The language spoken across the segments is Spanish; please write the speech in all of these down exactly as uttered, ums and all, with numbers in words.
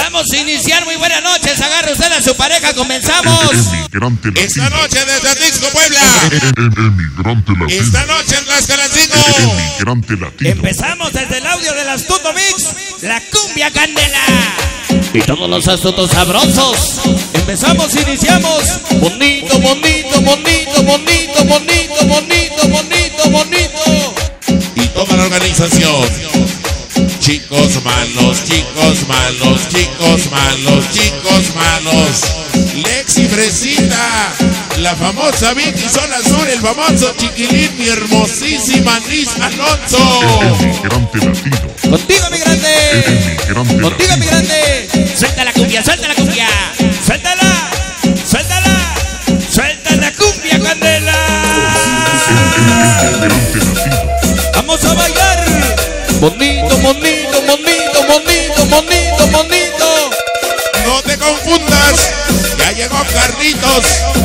Vamos a iniciar, muy buenas noches. Agarre usted a su pareja, comenzamos. Esta noche desde Atlixco, Puebla. Emigrante latino. Esta noche en Tlaxcalancingo. Emigrante latino. Empezamos desde el audio del Astuto Mix, la cumbia candela. Y todos los astutos sabrosos. Empezamos, iniciamos. Bonito, bonito, bonito, bonito, bonito, bonito, bonito, bonito. Y toda la organización. Chicos malos, chicos malos, chicos malos, chicos malos. Lexi Fresita, la famosa Vicky Zona Sur, el famoso Chiquilín, mi hermosísima Liz Alonso. Emigrante latino. Contigo, mi grande. Emigrante Contigo, mi latino. grande. Suelta la cumbia, suelta la cumbia. Suéltala, suéltala, suelta la cumbia candela. Emigrante latino. Vamos a bailar. Bonito, bonito, bonito, bonito, bonito, bonito. No te confundas, ya llegó Carlitos.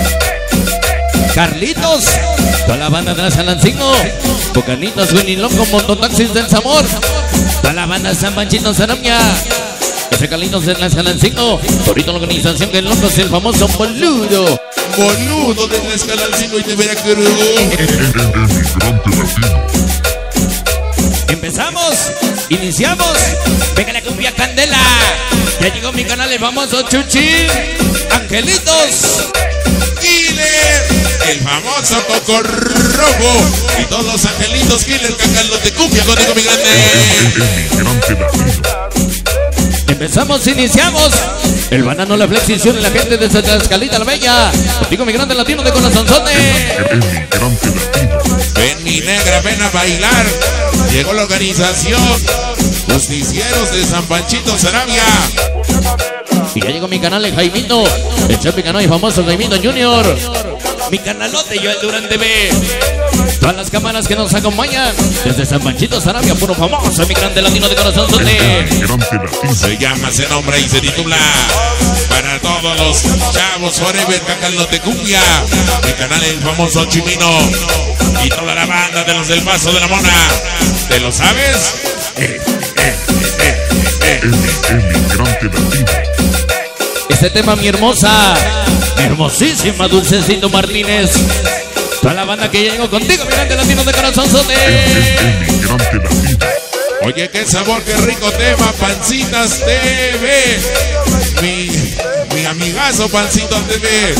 Carlitos, toda la banda de la Salancingo, Bocanitas, Winnie Loco, Mototaxis del Zamor, toda la banda de San Panchito, Zaramia, ese Carlitos de la Salancingo, ahorita la organización que el loco es el famoso boludo. Boludo de Tlaxcalancingo y de Veracruz. Emigrante latino. Empezamos, iniciamos, venga la cumbia candela. Ya llegó mi canal el famoso Chuchi, Angelitos. Killer, el famoso Coco Rojo y todos los angelitos Killer cacando de cumbia contigo, mi grande. Emigrante latino. Empezamos, iniciamos. El banano, la flexión y la gente desde Tlaxcalita la Bella. Contigo, mi grande latino de corazonzote. Emigrante latino. Ven mi negra, ven a bailar. Llegó la organización Justicieros de San Panchito, Sarabia. Y ya llegó mi canal, el Jaimito, el Chapi Cano y famoso Jaimito Junior. Mi canalote, yo el Durán T V. Todas las cámaras que nos acompañan desde San Panchito, Sarabia, puro famoso, mi grande latino de corazón sote. Emigrante latino. Se llama, se nombra y se titula para todos los chavos forever cacalote cumbia. Mi canal, el famoso Chimino y toda la banda de los del Paso de la Mona. ¿Te lo sabes? Eh, eh, eh, eh. Emigrante latino. Este tema, mi hermosa, mi hermosísima Dulcecito Martínez. Toda la banda que ya llegó contigo, mi grande latino de corazón sote. Emigrante latino. Oye, qué sabor, qué rico tema, Pancitas T V. Mi, mi amigazo Pancitas T V.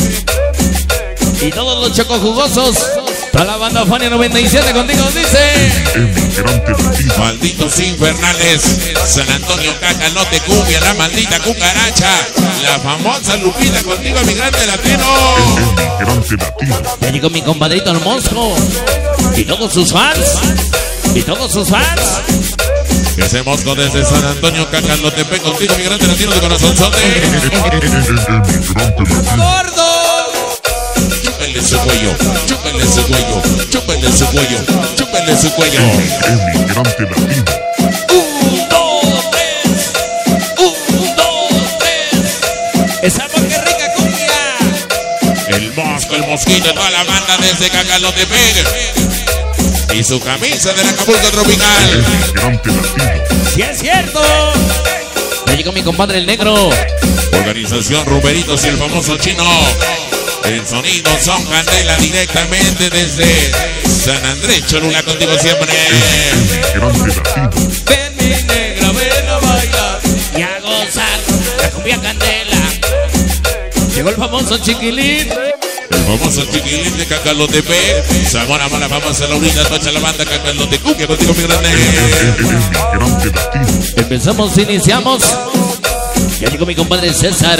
Y todos los chocos jugosos. Toda la banda Fania noventa y siete contigo, dice. Emigrante latino. Malditos infernales, San Antonio Cacalote Cumbia, la maldita cucaracha, la famosa Lupita contigo, mi grande latino. Emigrante latino. Ya llegó mi compadrito el monstruo. Y todos sus fans. Y todos sus fans. Ese mosco desde San Antonio Cacalotepe contigo, mi grande latino de corazonzote. Emigrante latino. ¡Gordo! Chúpenle su cuello, chúpenle su cuello, chúpenle su cuello, chúpenle su cuello. Emigrante latino. Un, dos, tres. Un, dos, tres. Esa porque rica cumbia. El mosco, el mosquito, toda la banda desde Cacalotepe. Y su camisa del Acapulco tropical. Emigrante latino. ¡Sí es cierto! Ya llegó mi compadre el negro. Organización Ruberitos y el famoso chino. El sonido son candela directamente desde San Andrés Cholula contigo siempre. Emigrante latino. Ven mi negra, ven a bailar y a gozar la cumbia candela. Llegó el famoso Chiquilín. El famoso Chiquilín de Cacalotepe. Zamora Mala, famosa Laurita, tocha la banda Cacalote Cumbia contigo, mi grande. Emigrante latino. Empezamos, iniciamos. Ya llegó mi compadre César.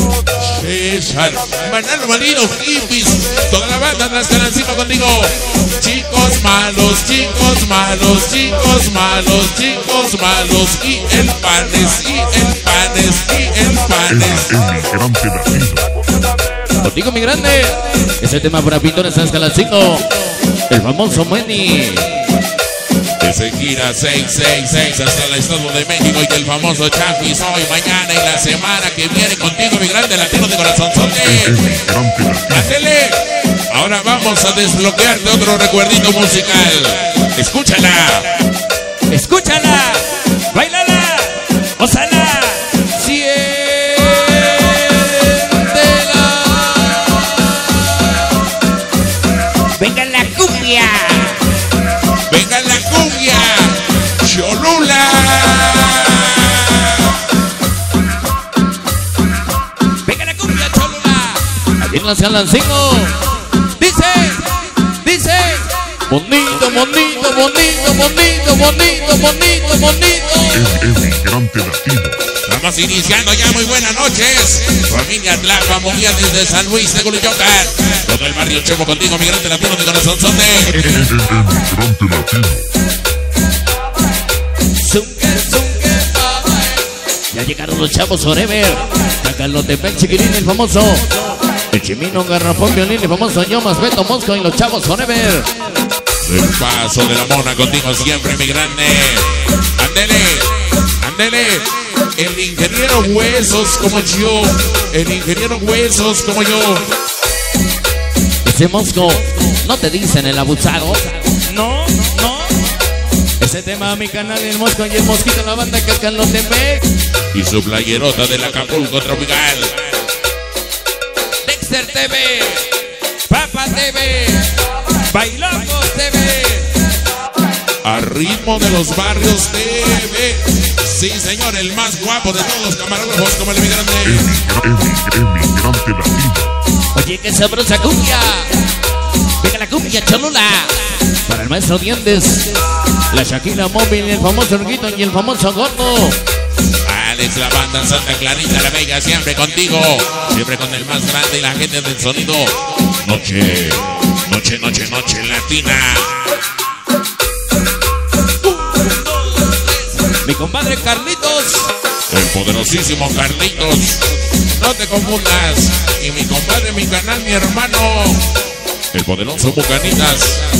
César, Manalo Marino, hippies, toda la banda Tlaxcalancingo contigo. Chicos malos, chicos malos, chicos malos, chicos malos. Y el panes, y el panes, y el panes. Emigrante latino. Contigo, mi grande. Ese tema para pintores Tlaxcalancingo. El famoso Manny. Que se gira seis seis seis hasta el Estado de México y el famoso Chaquis hoy, mañana y la semana que viene contigo, mi grande latino de corazonzote. Emigrante latino. Ándele. Ahora vamos a desbloquearte otro recuerdito musical. Escúchala. Escúchala. Bailala. Ósala. Sí. Cárdenas Galancino. Dice, dice. Bonito, bonito, bonito, bonito, bonito, bonito, bonito. El emigrante latino. Estamos iniciando ya, muy buenas noches. Familia Tlapa, movida desde San Luis de Guluyocan. Todo el barrio Chepo contigo, migrante latino de corazón sonde. El emigrante latino. Zunque, zunque, ya llegaron los chavos forever. Tacalotepec, Chiquilín, el famoso. El Chimino, Garrafón, Violín, el famoso Yomas, Beto Mosco y los chavos forever. El paso de la mona contigo siempre, mi grande. Ándele, ándele. El ingeniero Huesos como yo. El ingeniero Huesos como yo. Ese Mosco, ¿no te dicen el abusado? No, no. Ese tema, mi canal, el Mosco y el Mosquito, la banda Cacalotepec. Y su playerota del Acapulco tropical. Dexter T V, Papa T V, Bailamos T V. A ritmo de los barrios T V. Sí, señor, el más guapo de todos los camarógrafos como el emigrante. Emigrante, emigrante latino. Oye, qué sabrosa cumbia. Venga la cumbia Cholula. Para el maestro Dientes, la Shakira Móvil, el famoso Orguito y el famoso Gordo. Alex, la banda Santa Clarita, la Vega, siempre contigo. Siempre con el más grande y la gente del sonido. Noche, noche, noche, noche latina. Mi compadre Carlitos. El poderosísimo Carlitos. No te confundas. Y mi compadre, mi canal, mi hermano. El poderoso Bucanitas.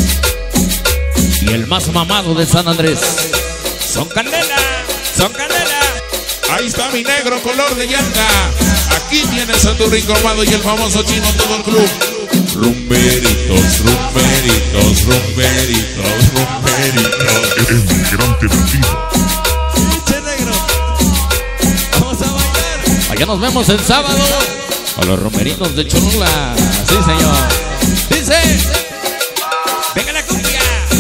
Y el más mamado de San Andrés. Son Canela, son Canela. Ahí está mi negro color de llanta. Aquí tienes a tu rico amado y el famoso chino todo el club. Rumberitos, rumberitos, rumberitos, rumberitos. El emigrante latino. Pinche negro. Vamos a bailar. Allá nos vemos el sábado. A los romeritos de Cholula. Sí, señor. Dice. Venga la cumbia.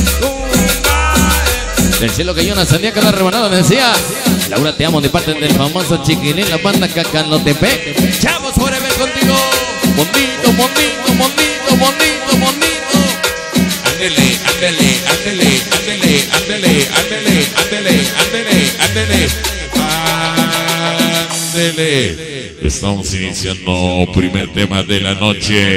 Del cielo que yo una sandía que la rebanada me decía. Laura, te amo de parte del famoso Chiquilín, la banda Cacalotepec. Chavos, forever contigo. Bonito, bonito, bonito, bonito, bonito. Ándele, ándele, ándele, ándele, ándele, ándele, ándele, ándele, ándele, ándele. Estamos iniciando primer tema de la noche.